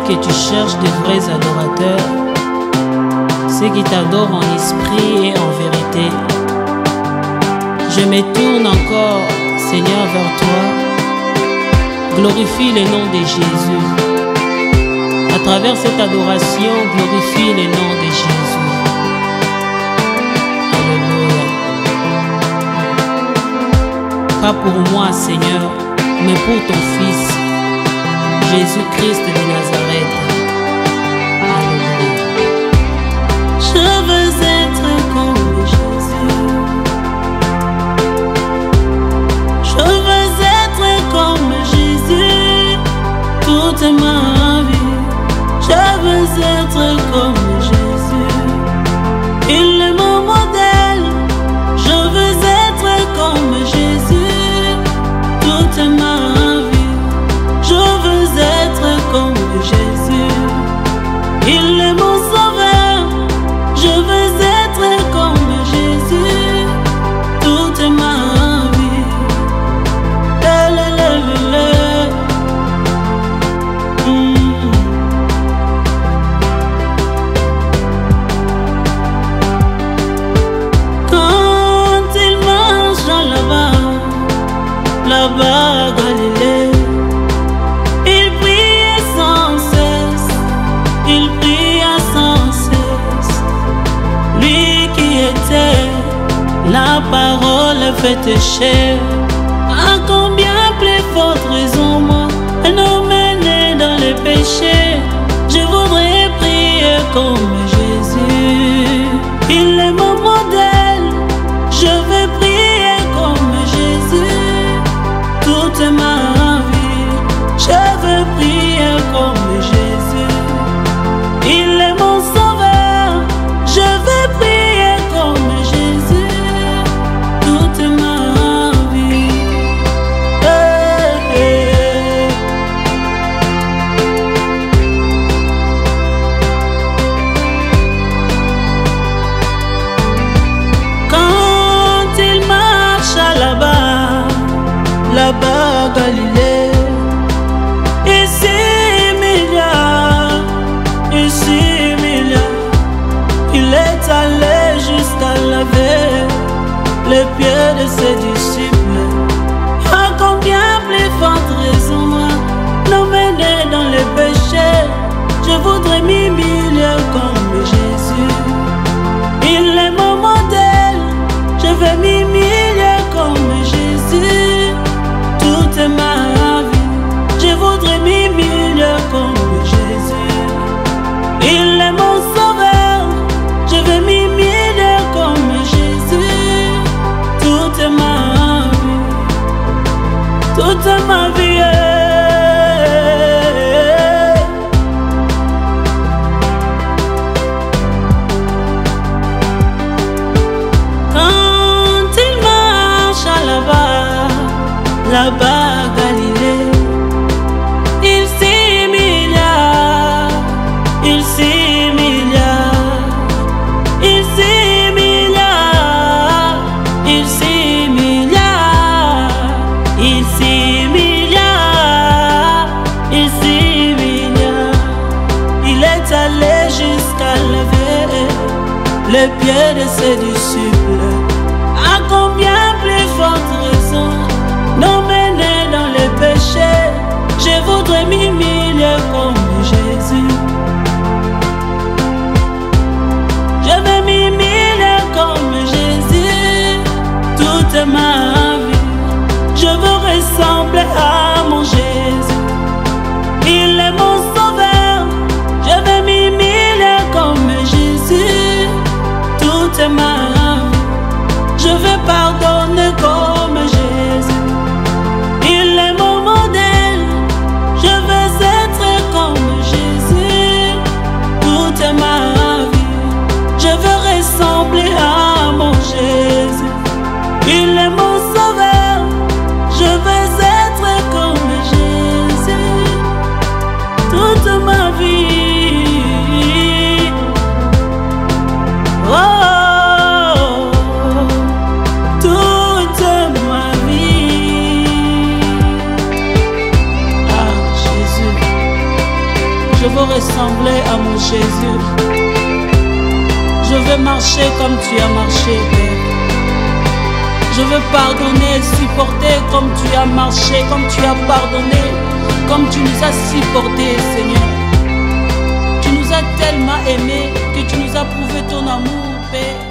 que tu cherches de vrais adorateurs, ceux qui t'adorent en esprit et en vérité. Je me tourne encore, Seigneur, vers toi. Glorifie le nom de Jésus. À travers cette adoration, glorifie le nom de Jésus. Alléluia. Pas pour moi, Seigneur, mais pour ton Fils, Jésus-Christ de Nazareth. Alléluia. Je veux être comme Jésus. Je veux être comme Jésus toute ma vie. Je veux être comme Jésus. Il est mon modèle. Je veux être comme Jésus toute ma vie. Je veux être comme Jésus. Il est mon sauveur. Je veux être comme Jésus toute ma vie. Quand il marche là-bas à Galilée, il priait sans cesse, il pria sans cesse. Lui qui était la parole faite chair, à combien plus forte raison moi, elle nous menait dans le péché. Je voudrais prier comme Jésus. Il est mon modèle. Je veux prier comme Jésus toute ma vie. Je veux prier comme Jésus. Il est mon sauveur. Je veux prier comme Jésus toute ma vie. Quand il marche là-bas à Galilée, il s'humilia, il est allé jusqu'à laver les pieds de ses disciples. À combien plus forte raison moi, nous mener dans le péché. Je voudrais m'humilier comme Jésus. Il est mon modèle. Je veux m'humilier comme Jésus toute ma vie. Je voudrais m'humilier comme Jésus. Il est mon sauveur. Je veux m'humilier comme Jésus toute ma vie. Toute ma vie. Quand il marche là-bas à Galilée, il s'humilia, il s'humilia, il s'humilia, il s'humilia, il s'humilia, il s'humilia. Il est allé jusqu'à laver les pieds de ses disciples. À combien plus forte raison nous mener dans le péché. Je voudrais m'humilier comme Jésus. Je veux m'humilier comme Jésus toute ma vie. Je veux ressembler à mon Jésus. Il est mon sauveur. Je veux m'humilier comme Jésus toute ma vie. Je veux pardonner comme Jésus. Il est mon modèle. Je veux ressembler à mon Jésus. Je veux marcher comme tu as marché, Père. Je veux pardonner, supporter comme tu as marché, comme tu as pardonné, comme tu nous as supportés, Seigneur. Tu nous as tellement aimés que tu nous as prouvé ton amour, Père.